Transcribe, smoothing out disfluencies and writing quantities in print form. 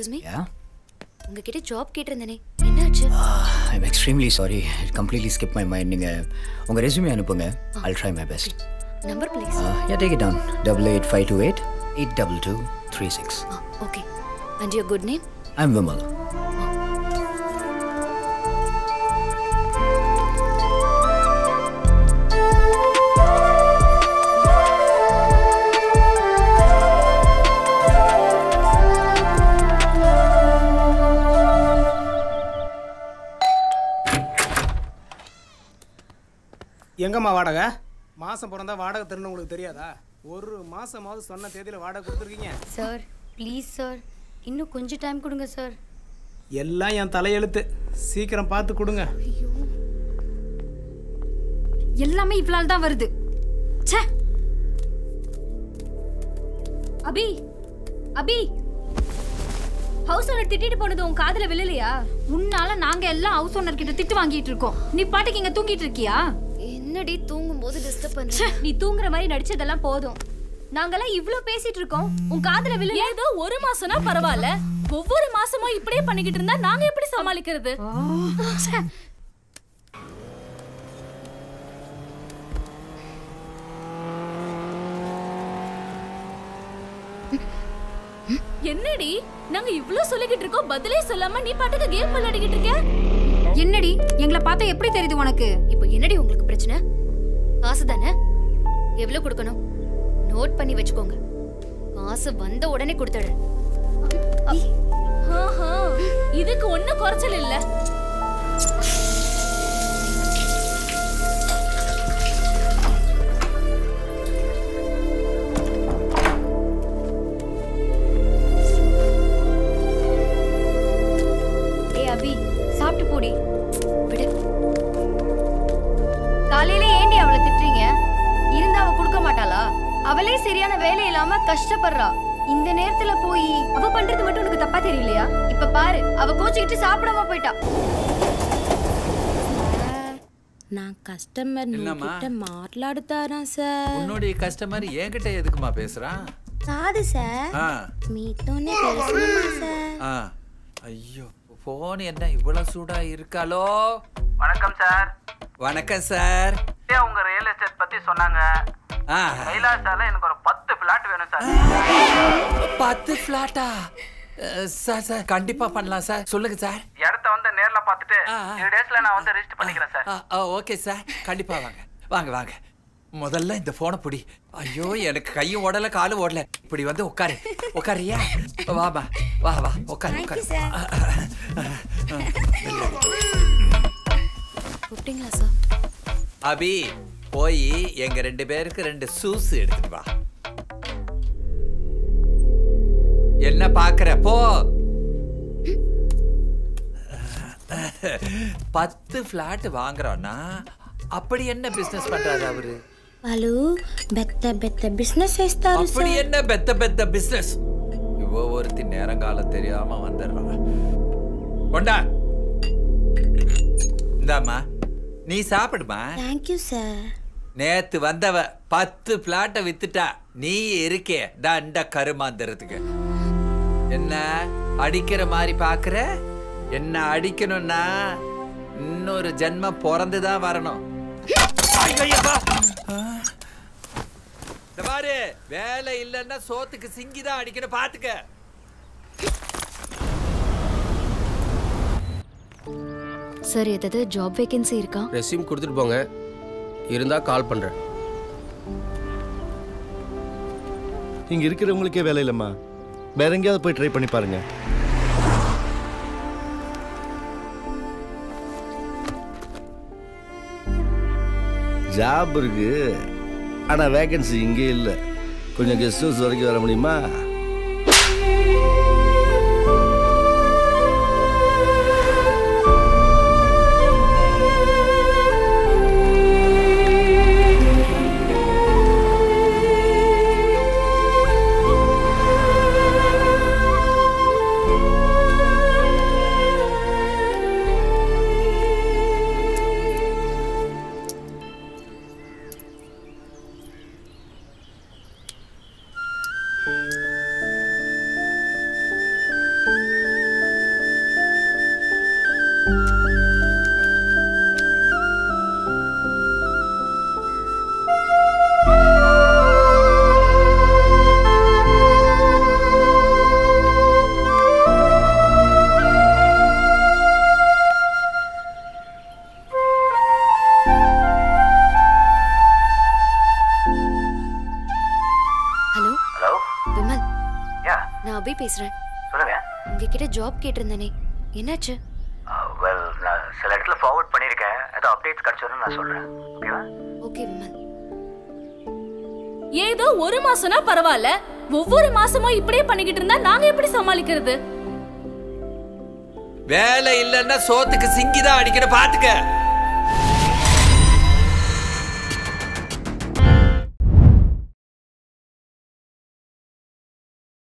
Excuse me? Yeah? உங்ககிட்ட job கேட்டிருந்தேனே என்னாச்சு? I'm extremely sorry. I completely skipped my mind. நீங்க உங்க ரெஸ்யூமே அனுப்புங்க. I'll try my best. Number please. Yeah, take it down. 88528 82236. Okay. And your good name? I'm Vimal. எங்கம்மா வாடகை? மாசம் பிறந்தா வாடகை தரணும் உங்களுக்கு தெரியாதா? ஒரு மாசமாவது சொன்ன தேதியில வாடகை கொடுத்துருக்கீங்க. சார் ப்ளீஸ் சார், இன்னும் கொஞ்சம் டைம் கொடுங்க சார். எல்லாம் என் தலையெழுத்து, சீக்கிரம் பார்த்து கொடுங்க. ஐயோ, எல்லாமே இவ்வளவு தான் வருது. ச்சே. அபி அபி, ஹவுஸ் ஓனர் திட்டிட்டு போனது உன் காதுல விழலையா? உன்னால நாங்க எல்லாம் ஹவுஸ் ஓனர் கிட்ட திட்டு வாங்கிட்டு இருக்கோம். நீ பாட்டுக்கு இங்க தூங்கிட்டு இருக்கியா? என்னடி தூங்கும்போது டிஸ்டர்ப் பண்ற? நீ தூங்குற மாதிரி நடிச்சதெல்லாம் போதும். நாங்கெல்லாம் இவ்ளோ பேசிட்டு இருக்கோம், உன் காதுல விழல? ஏதோ ஒரு மாசம்னா பரவாயில்ல, ஒவ்வொரு மாசமும் இப்படியே பண்ணிக்கிட்டு இருந்தா நாங்க எப்படி சமாளிக்கிறது? என்னடி நாங்க இவ்ளோ சொல்லிக்கிட்டு இருக்கோம், பதிலே சொல்லாம நீ பாட்டுக்கு கேம் விளையாடிக்கிட்டு இருக்க? என்னடி எங்களை பார்த்தா எப்படி தெரியுது உனக்கு? இப்போ என்னடி உங்களுக்கு பிரச்சனை? காசு தானே, எவ்வளவு கொடுக்கணும் நோட் பண்ணி வச்சுக்கோங்க. காசு வந்த உடனே கொடுத்துடு. இதுக்கு ஒண்ணும் குறைச்சல் இல்ல. அபி சாப்பிட்டு போடி. விடு. காலையில ஏண்டி அவளை திட்டுறீங்க? இருந்தா அவ கொடுக்க மாட்டாளா? அவளே சரியான வேலை இல்லாம கஷ்டப்படுறா. இந்த நேரத்துல போய் அவ பண்றது மட்டும் உனக்கு தப்பா தெரியலையா? இப்ப பாரு, அவ கோச்சிக்கிட்டு சாப்பிடாம போயிட்டா. நான் கஸ்டமர் கிட்ட மாట్లాடுதாரா சார்? உன்னுடைய கஸ்டமர் என்கிட்ட எதுக்குமா பேசுறான்? காது சார், மீட்டோனே பேசணுமா சார்? ஐயோ, போன் என்ன இவ்வளவு சூடா இருக்காலோ? வணக்கம் சார். வணக்கம் சார். உங்க ரியல் எஸ்டேட் பத்தி சொன்னாங்க. கைலாசால எனக்கு ஒரு 10 பிளாட் வேணும் சார். 10 பிளாட்டா? சார் சார் கண்டிப்பா பண்ணலாம் சார். சொல்லுங்க சார். இடத்த வந்து நேர்ல பார்த்துட்டு 2 டேஸ்ல நான் வந்து ரெஜிஸ்டர் பண்ணிக்கிறேன் சார். ஓகே சார், கண்டிப்பா வாங்க வாங்க வாங்க. முதல்ல இந்த போனை பிடி. ஐயோ, எனக்கு கையும் ஓடல காலும் ஓடல. இப்படி வந்து உட்காரு. உட்காரியா? வாமா, வா வா, உட்காரு உட்காரு. கூப்பிட்டீங்களா சார்? அபி, போய் எங்க 2 பேருக்கு 2 சூஸ் எடுத்துட்டு வா. என்ன பாக்குற? போ. 10 பிளாட் வாங்குறோம்னா அப்படி என்ன பிசினஸ் பண்றாரு அவரு? వాళ్ళు பெத்த பிசினஸ் చేస్తారు. அப்படி என்ன பெத்த பிசினஸ்? இவ ஒருத்தி நேரங்காலம் தெரியாம வந்துடுறான். கொண்டா இந்தாமா, நீ சாப்பிடுமா. Thank you sir. நேத்து வந்தவ 10 பிளாட்டை வித்துட்டா. நீ இருக்கே தண்ட கருமாந்தறதுக்கு. என்ன அடிக்கிற மாதிரி பாக்குற? என்ன அடிக்கணும்னா இன்னொரு ஜென்மம் பிறந்துதான் வரணும். பாரு, வேலை இல்லைன்னா சோத்துக்கு சிங்கிதான் அடிக்கணும், பாத்துக்க. சார், ஏதாவது ஜாப் வேகன்சி இருக்கா? ரெஸ்யூம் கொடுத்துட்டு போங்க, இருந்தா கால் பண்றேன். இங்க இருக்கிறவங்களுக்கே வேலை இல்லம்மா, வேற எங்கேயாவது போய் ட்ரை பண்ணி பாருங்க. ஜாப் இருக்கு, ஆனா வேகன்சி இங்கே இல்லை. கொஞ்சம் கெஸ்ட் ஹவுஸ் வரைக்கும் வர முடியுமா? அபி பேசுறேன். சொல்லுங்க. உங்ககிட்ட ஜாப் கேட்டிருந்தேனே, என்னாச்சு? வெல், நான் சில இடத்துல ஃபார்வர்ட் பண்ணியிருக்கேன். ஏதோ அப்டேட்ஸ் கிடைச்சதுன்னு நான் சொல்றேன். ஓகேவா? ஓகே விமல். ஏதோ ஒரு மாசம்னா பரவாயில்ல, ஒவ்வொரு மாசமும் இப்படியே பண்ணிக்கிட்டு இருந்தா நாங்க எப்படி சமாளிக்கிறது? வேலை இல்லன்னா சோத்துக்கு சிங்கிதான் அடிக்கிற பாத்துக்க.